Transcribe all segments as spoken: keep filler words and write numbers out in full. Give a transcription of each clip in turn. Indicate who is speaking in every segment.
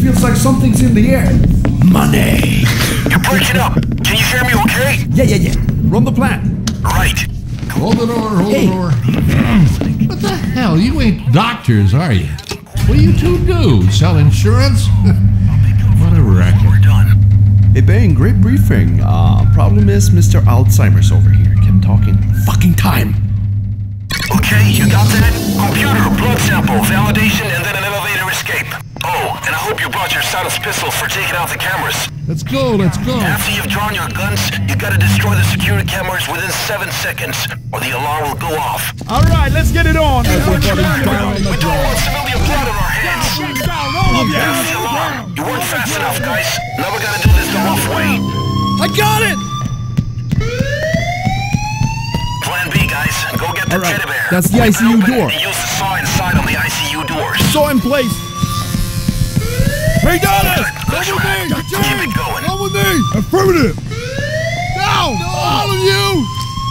Speaker 1: feels like something's in the air. Money.
Speaker 2: You're breaking up. Can you hear me okay?
Speaker 1: Yeah, yeah, yeah. Run the plan.
Speaker 2: Right.
Speaker 3: Hold the door, hold
Speaker 1: Hey.
Speaker 3: the door. What the hell? You ain't doctors, are you? What do you two do? Sell insurance? What a racket.
Speaker 2: We're done.
Speaker 1: Hey, Bane, great briefing. Uh, problem is Mister Alzheimer's over here. Kept talking fucking time.
Speaker 2: Okay, you got that? Computer, blood sample, validation, and then an elevator escape. Oh, and I hope you brought your Saddle's pistol for taking out the cameras.
Speaker 3: Let's go, let's go.
Speaker 2: After you've drawn your guns, you gotta destroy the security cameras within seven seconds, or the alarm will go off.
Speaker 4: All right, let's get it on.
Speaker 3: Everybody down on the
Speaker 2: We don't
Speaker 3: ground.
Speaker 2: want civilian blood on our hands.
Speaker 4: Down, all of
Speaker 2: That's
Speaker 4: you.
Speaker 2: the alarm. You weren't fast enough, guys. Now we gotta do this the rough way.
Speaker 1: I got it!
Speaker 2: Plan B, guys. Go get the
Speaker 1: All right,
Speaker 2: teddy bear.
Speaker 1: that's the I C U
Speaker 2: Open it
Speaker 1: door.
Speaker 2: and use the saw inside on the I C U doors.
Speaker 1: Saw in place.
Speaker 4: We got it.
Speaker 2: Good track. Keep it going.
Speaker 1: Come with me.
Speaker 4: Affirmative.
Speaker 1: Down, all of you.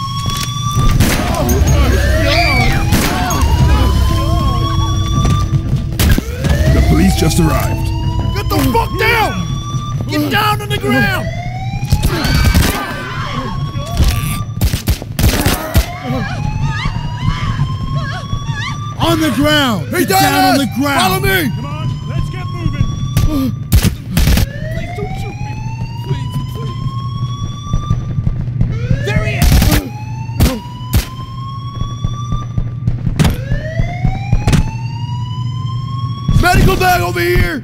Speaker 4: The police just arrived.
Speaker 1: Get the fuck down. Get down on the ground.
Speaker 4: On the ground.
Speaker 1: Hey,
Speaker 4: Get down on the ground.
Speaker 1: Follow me.
Speaker 4: Come on, let's get moving. Please don't shoot me. Please, please. There he is.
Speaker 1: Medical bag over here.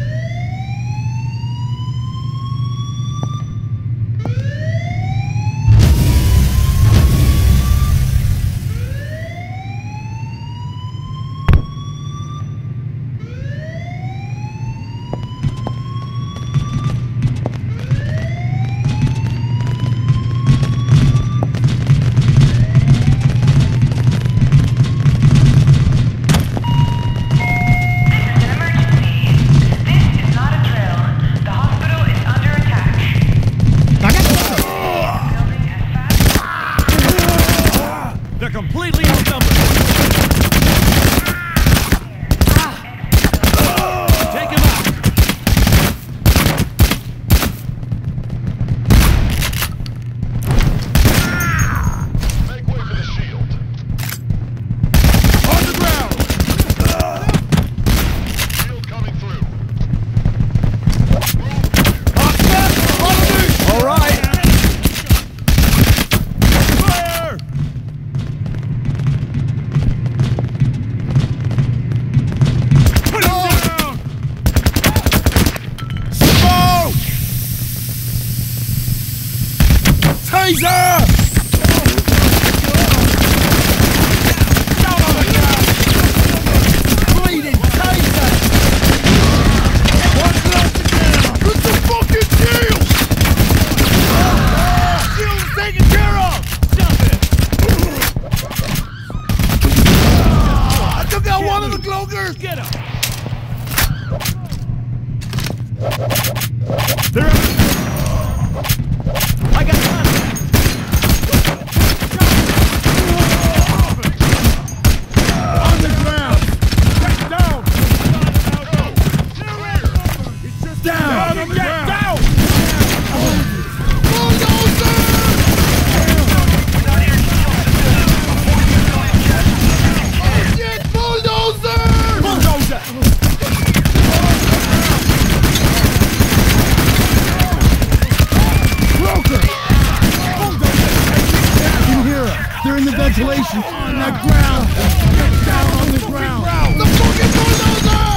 Speaker 4: They're completely outnumbered. Take him out.
Speaker 2: Make way for the shield.
Speaker 4: On the ground.
Speaker 2: Shield coming through.
Speaker 4: All right. Fire. Put him down.
Speaker 1: Smoke. Taser.
Speaker 4: Down on the ground.
Speaker 1: Bleeding taser. What's the fucking deal?
Speaker 4: Shield's taken care of. Stop it.
Speaker 1: I took out one of the cloakers.
Speaker 4: Get him. They're I got one. On the ground. Get down. Down. Get down.
Speaker 1: Bulldozer!
Speaker 4: Bulldozer.
Speaker 1: Broker!
Speaker 4: I can hear her. They're in the ventilation. On the ground. Get down on the ground.
Speaker 1: The fucking bulldozer!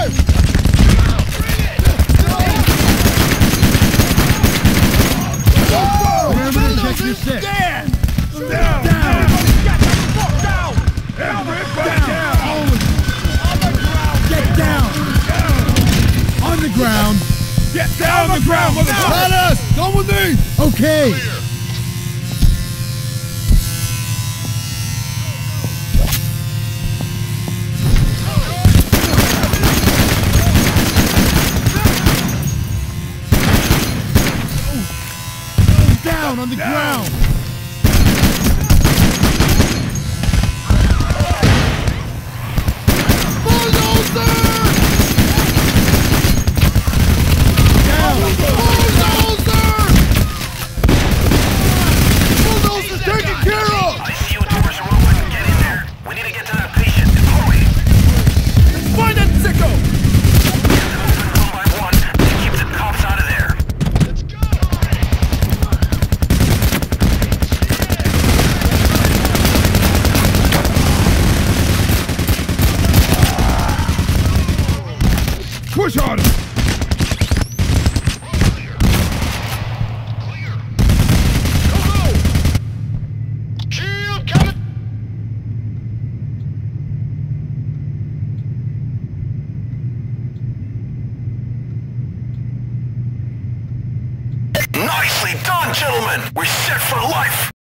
Speaker 4: Remember to check your six.
Speaker 1: Stand!
Speaker 4: Down. Down. Get the fuck down. Everybody down. On the ground. Get down. On the ground. Get down on the ground, motherfucker.
Speaker 1: Let us! Come with me!
Speaker 4: Okay. Down on the ground.
Speaker 1: Bulldozer!
Speaker 4: Push harder!
Speaker 2: Shield coming! Nicely done, gentlemen! We're set for life!